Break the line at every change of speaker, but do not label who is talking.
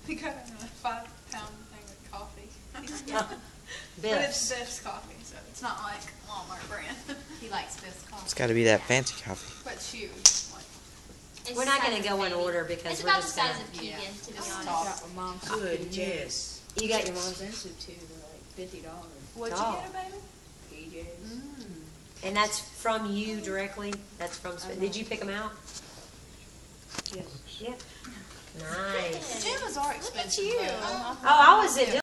We got a 5-pound thing of coffee. But
Biff's.
it's Biff's coffee, so it's not like Walmart brand.
He likes Biff's coffee.
It's got to be that fancy coffee.
But it's huge. Like,
It's
We're
the
not
size
going to
of
go in
baby.
order because
It's
we're
about the
just going
size of
to.
Keegan, to be
Just
honest.
talk.
Got my mom's
Good, yes.
You got your mom's in?
expensive too. They're like $50.
what'd you
Oh.
get a baby?
PJs.
And that's from you directly? That's from, did you pick them out?
Yes.
Yeah. Nice.
Pajamas are expensive.
you.
though.
Oh, I was at